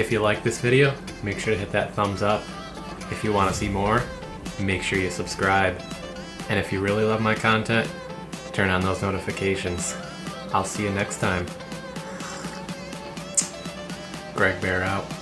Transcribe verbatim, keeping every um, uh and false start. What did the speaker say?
If you like this video, make sure to hit that thumbs up. If you want to see more, make sure you subscribe. And if you really love my content, turn on those notifications. I'll see you next time. Greg Baer out.